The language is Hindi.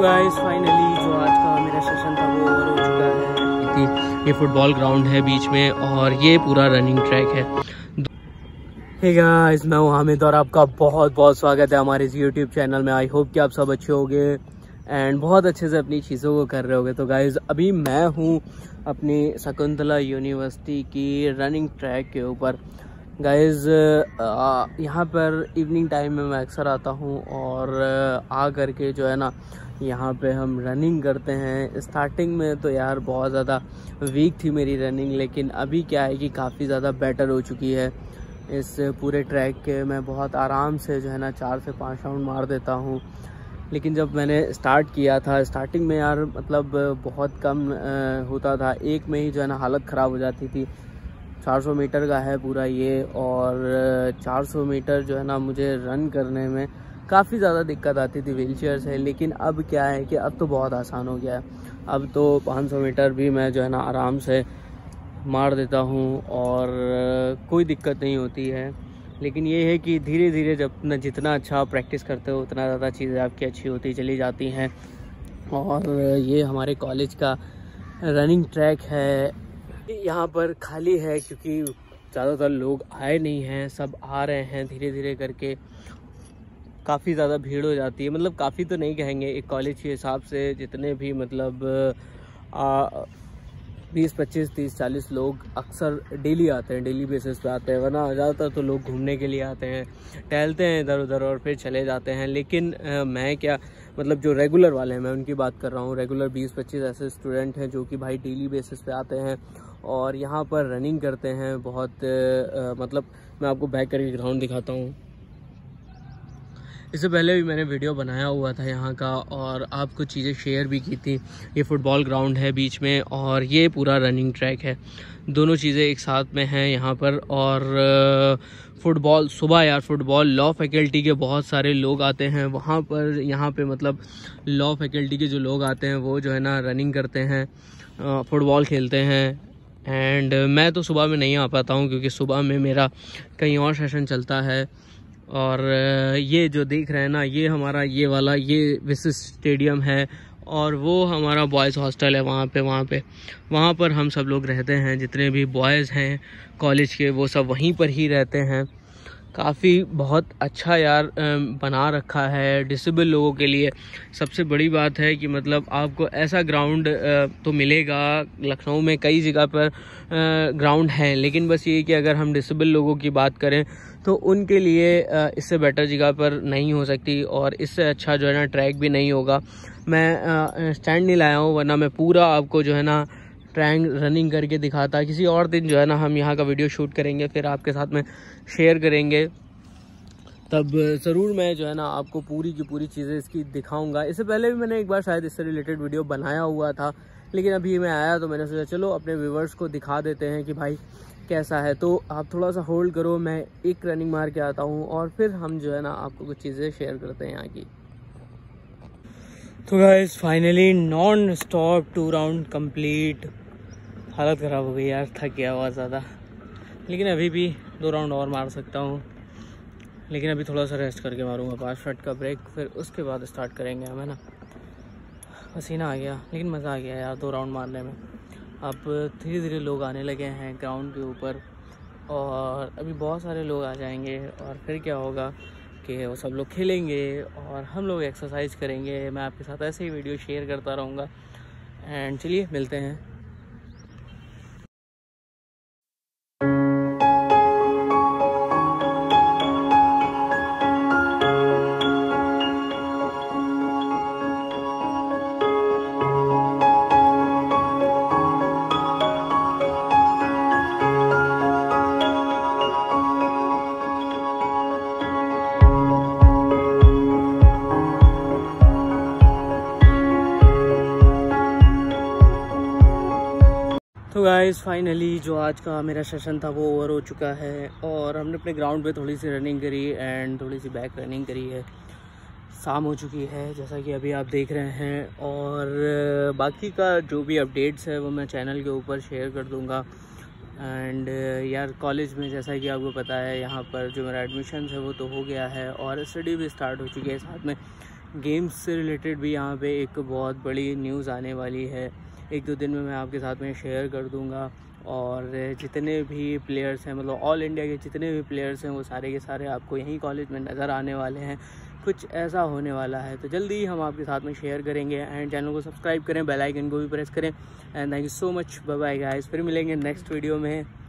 गाइस फाइनली जो आज का मेरा सेशन था वो ओवर हो चुका है। ये फुटबॉल ग्राउंड है बीच में और ये पूरा रनिंग ट्रैक है। हे गाइस, मैं हूं हामिद और आपका बहुत बहुत स्वागत है हमारे इस यूट्यूब चैनल में। आई होप कि आप सब अच्छे होंगे एंड बहुत अच्छे से अपनी चीज़ों को कर रहे होगे। तो गाइस अभी मैं हूं अपनी शकुंतला यूनिवर्सिटी की रनिंग ट्रैक के ऊपर। गाइस यहाँ पर इवनिंग टाइम में मैं अक्सर आता हूँ और आ करके जो है ना यहाँ पे हम रनिंग करते हैं। स्टार्टिंग में तो यार बहुत ज़्यादा वीक थी मेरी रनिंग, लेकिन अभी क्या है कि काफ़ी ज़्यादा बेटर हो चुकी है। इस पूरे ट्रैक के मैं बहुत आराम से जो है ना 4 से 5 राउंड मार देता हूँ। लेकिन जब मैंने स्टार्ट किया था स्टार्टिंग में यार मतलब बहुत कम होता था, एक में ही जो है ना हालत ख़राब हो जाती थी। 400 मीटर का है पूरा ये, और 400 मीटर जो है ना मुझे रन करने में काफ़ी ज़्यादा दिक्कत आती थी व्हील चेयर से। लेकिन अब क्या है कि अब तो बहुत आसान हो गया है। अब तो 500 मीटर भी मैं जो है ना आराम से मार देता हूँ और कोई दिक्कत नहीं होती है। लेकिन ये है कि धीरे धीरे जब जितना अच्छा प्रैक्टिस करते हो उतना ज़्यादा चीज़ें आपकी अच्छी होती चली जाती हैं। और ये हमारे कॉलेज का रनिंग ट्रैक है, यहाँ पर खाली है क्योंकि ज़्यादातर लोग आए नहीं हैं, सब आ रहे हैं धीरे धीरे करके। काफ़ी ज़्यादा भीड़ हो जाती है, मतलब काफ़ी तो नहीं कहेंगे, एक कॉलेज के हिसाब से जितने भी मतलब 20, 25, 30, 40 लोग अक्सर डेली आते हैं, डेली बेसिस पे आते हैं। वरना ज़्यादातर तो लोग घूमने के लिए आते हैं, टहलते हैं इधर उधर और फिर चले जाते हैं। लेकिन मैं क्या मतलब जो रेगुलर वाले हैं मैं उनकी बात कर रहा हूँ। रेगुलर 20-25 ऐसे स्टूडेंट हैं जो कि भाई डेली बेसिस पे आते हैं और यहाँ पर रनिंग करते हैं। बहुत मतलब मैं आपको बैक करके ग्राउंड दिखाता हूँ। इससे पहले भी मैंने वीडियो बनाया हुआ था यहाँ का और आपको चीज़ें शेयर भी की थी। ये फुटबॉल ग्राउंड है बीच में और ये पूरा रनिंग ट्रैक है। दोनों चीज़ें एक साथ में हैं यहाँ पर। और फुटबॉल सुबह यार फुटबॉल लॉ फैकल्टी के बहुत सारे लोग आते हैं वहाँ पर। यहाँ पे मतलब लॉ फैकल्टी के जो लोग आते हैं वो जो है ना रनिंग करते हैं, फुटबॉल खेलते हैं। एंड मैं तो सुबह में नहीं आ पाता हूँ क्योंकि सुबह में मेरा कहीं और सेशन चलता है। और ये जो देख रहे हैं ना ये हमारा ये वाला ये विशिष्ट स्टेडियम है और वो हमारा बॉयज़ हॉस्टल है। वहाँ पर हम सब लोग रहते हैं, जितने भी बॉयज़ हैं कॉलेज के वो सब वहीं पर ही रहते हैं। काफ़ी बहुत अच्छा यार बना रखा है डिसेबल लोगों के लिए। सबसे बड़ी बात है कि मतलब आपको ऐसा ग्राउंड तो मिलेगा, लखनऊ में कई जगह पर ग्राउंड है, लेकिन बस ये कि अगर हम डिसेबल लोगों की बात करें तो उनके लिए इससे बेटर जगह पर नहीं हो सकती और इससे अच्छा जो है ना ट्रैक भी नहीं होगा। मैं स्टैंड नहीं लाया हूँ, वरना मैं पूरा आपको जो है ना ट्रैक रनिंग करके दिखाता। किसी और दिन जो है ना हम यहाँ का वीडियो शूट करेंगे, फिर आपके साथ में शेयर करेंगे, तब ज़रूर मैं जो है ना आपको पूरी की पूरी चीज़ें इसकी दिखाऊंगा। इससे पहले भी मैंने एक बार शायद इससे रिलेटेड वीडियो बनाया हुआ था, लेकिन अभी मैं आया तो मैंने सोचा चलो अपने व्यूवर्स को दिखा देते हैं कि भाई कैसा है। तो आप थोड़ा सा होल्ड करो, मैं एक रनिंग मार के आता हूँ और फिर हम जो है ना आपको कुछ चीज़ें शेयर करते हैं यहाँ की। तो guys finally non stop 2 round complete. हालत ख़राब हो गई यार, थक गया बहुत ज़्यादा। लेकिन अभी भी 2 राउंड और मार सकता हूँ, लेकिन अभी थोड़ा सा रेस्ट करके मारूंगा। 5 मिनट का ब्रेक, फिर उसके बाद स्टार्ट करेंगे हम, है ना। पसीना आ गया लेकिन मज़ा आ गया यार 2 राउंड मारने में। अब धीरे धीरे लोग आने लगे हैं ग्राउंड के ऊपर और अभी बहुत सारे लोग आ जाएंगे और फिर क्या होगा कि वो सब लोग खेलेंगे और हम लोग एक्सरसाइज करेंगे। मैं आपके साथ ऐसे ही वीडियो शेयर करता रहूँगा। एंड चलिए मिलते हैं। तो गाइस फाइनली जो आज का मेरा सेशन था वो ओवर हो चुका है और हमने अपने ग्राउंड पे थोड़ी सी रनिंग करी एंड थोड़ी सी बैक रनिंग करी है। शाम हो चुकी है जैसा कि अभी आप देख रहे हैं, और बाकी का जो भी अपडेट्स है वो मैं चैनल के ऊपर शेयर कर दूंगा। एंड यार कॉलेज में जैसा कि आपको पता है यहाँ पर जो मेरा एडमिशन है वो तो हो गया है और स्टडी भी स्टार्ट हो चुकी है, साथ में गेम्स से रिलेटेड भी यहाँ पे एक बहुत बड़ी न्यूज़ आने वाली है। 1-2 दिन में मैं आपके साथ में शेयर कर दूँगा। और जितने भी प्लेयर्स हैं, मतलब ऑल इंडिया के जितने भी प्लेयर्स हैं, वो सारे के सारे आपको यहीं कॉलेज में नज़र आने वाले हैं। कुछ ऐसा होने वाला है, तो जल्दी ही हम आपके साथ में शेयर करेंगे। एंड चैनल को सब्सक्राइब करें, बेल आइकन को भी प्रेस करें। And thank you so much, bye bye guys. फिर मिलेंगे नेक्स्ट वीडियो में।